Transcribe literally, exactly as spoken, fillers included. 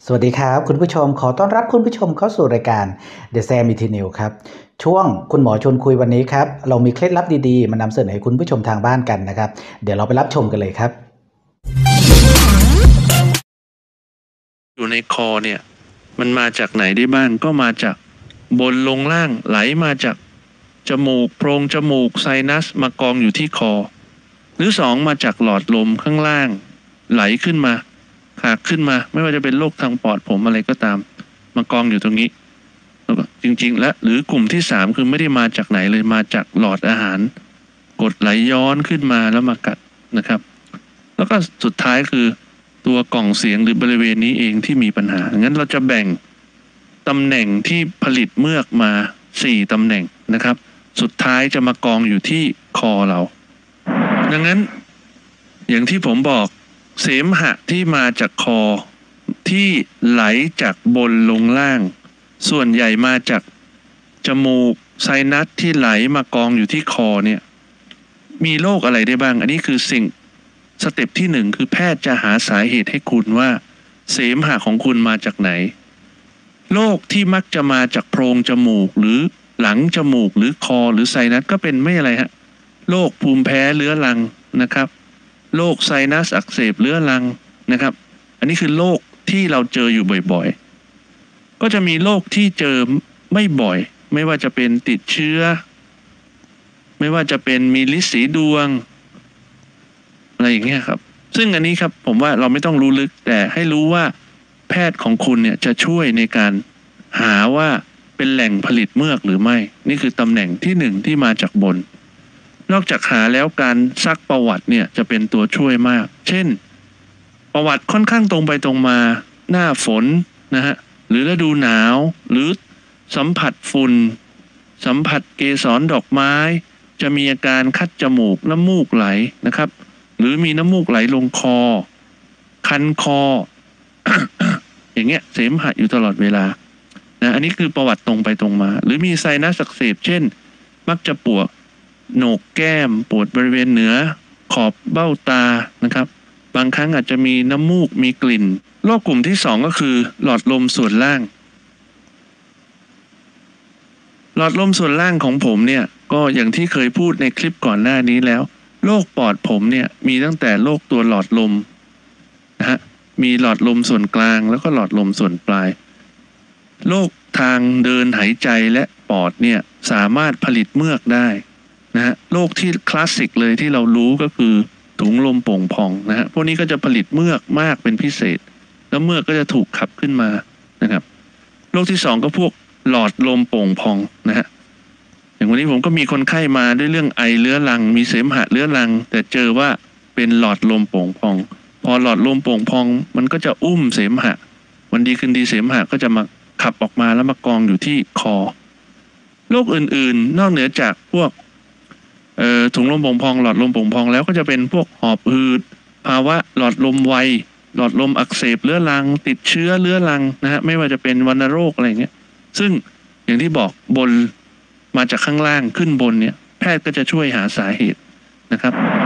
สวัสดีครับคุณผู้ชมขอต้อนรับคุณผู้ชมเข้าสู่รายการ The Sam Eternal ครับช่วงคุณหมอชวนคุยวันนี้ครับเรามีเคล็ดลับดีๆมานำเสนอให้คุณผู้ชมทางบ้านกันนะครับเดี๋ยวเราไปรับชมกันเลยครับอยู่ในคอเนี่ยมันมาจากไหนได้บ้างก็มาจากบนลงล่างไหลมาจากจมูกโพรงจมูกไซนัสมากองอยู่ที่คอหรือสองมาจากหลอดลมข้างล่างไหลขึ้นมาขากขึ้นมาไม่ว่าจะเป็นโรคทางปอดผมอะไรก็ตามมากองอยู่ตรงนี้จริงๆและหรือกลุ่มที่สามคือไม่ได้มาจากไหนเลยมาจากหลอดอาหารกดไหลย้อนขึ้นมาแล้วมากัดนะครับแล้วก็สุดท้ายคือตัวกล่องเสียงหรือบริเวณนี้เองที่มีปัญหางั้นเราจะแบ่งตำแหน่งที่ผลิตเมือกมาสี่ตำแหน่งนะครับสุดท้ายจะมากองอยู่ที่คอเราดังนั้นอย่างที่ผมบอกเสมหะที่มาจากคอที่ไหลจากบนลงล่างส่วนใหญ่มาจากจมูกไซนัสที่ไหลมากองอยู่ที่คอเนี่ยมีโรคอะไรได้บ้างอันนี้คือสิ่งสเต็ปที่หนึ่งคือแพทย์จะหาสาเหตุให้คุณว่าเสมหะของคุณมาจากไหนโรคที่มักจะมาจากโพรงจมูกหรือหลังจมูกหรือคอหรือไซนัสก็เป็นไม่อะไรฮะโรคภูมิแพ้เรื้อรังนะครับโรคไซนัสอักเสบเรื้อรังนะครับอันนี้คือโรคที่เราเจออยู่บ่อยๆก็จะมีโรคที่เจอไม่บ่อยไม่ว่าจะเป็นติดเชื้อไม่ว่าจะเป็นมีฤทธิ์สีดวงอะไรอย่างเงี้ยครับซึ่งอันนี้ครับผมว่าเราไม่ต้องรู้ลึกแต่ให้รู้ว่าแพทย์ของคุณเนี่ยจะช่วยในการหาว่าเป็นแหล่งผลิตเมือกหรือไม่นี่คือตำแหน่งที่หนึ่งที่มาจากบนนอกจากหาแล้วการซักประวัติเนี่ยจะเป็นตัวช่วยมากเช่นประวัติค่อนข้างตรงไปตรงมาหน้าฝนนะฮะหรือฤดูหนาวหรือสัมผัสฝุ่นสัมผัสเกสรดอกไม้จะมีอาการคัดจมูกน้ำมูกไหลนะครับหรือมีน้ำมูกไหลลงคอคันคอ อย่างเงี้ยเสมหะอยู่ตลอดเวลานะอันนี้คือประวัติตรงไปตรงมาหรือมีไซนัสอักเสบเช่นมักจะปวดโหนกแก้มปวดบริเวณเหนือขอบเบ้าตานะครับบางครั้งอาจจะมีน้ำมูกมีกลิ่นโรคกลุ่มที่สองก็คือหลอดลมส่วนล่างหลอดลมส่วนล่างของผมเนี่ยก็อย่างที่เคยพูดในคลิปก่อนหน้านี้แล้วโรคปอดผมเนี่ยมีตั้งแต่โรคตัวหลอดลมนะฮะมีหลอดลมส่วนกลางแล้วก็หลอดลมส่วนปลายโรคทางเดินหายใจและปอดเนี่ยสามารถผลิตเมือกได้นะฮะโรคที่คลาสสิกเลยที่เรารู้ก็คือถุงลมโป่งพองนะฮะพวกนี้ก็จะผลิตเมือกมากเป็นพิเศษแล้วเมือกก็จะถูกขับขึ้นมานะครับโรคที่สองก็พวกหลอดลมโป่งพองนะฮะอย่างวันนี้ผมก็มีคนไข้มาด้วยเรื่องไอเรื้อรังมีเสมหะเรื้อรังแต่เจอว่าเป็นหลอดลมโป่งพองพอหลอดลมโป่งพองมันก็จะอุ้มเสมหะวันดีคืนดีเสมหะก็จะมาขับออกมาแล้วมากองอยู่ที่คอโรคอื่นๆนอกเหนือจากพวกเอ่อถุงลมโป่งพองหลอดลมโป่งพองแล้วก็จะเป็นพวกหอบหืดภาวะหลอดลมไวหลอดลมอักเสบเรื้อรังติดเชื้อเรื้อรังนะฮะไม่ว่าจะเป็นวัณโรคอะไรเงี้ยซึ่งอย่างที่บอกบนมาจากข้างล่างขึ้นบนเนี่ยแพทย์ก็จะช่วยหาสาเหตุนะครับ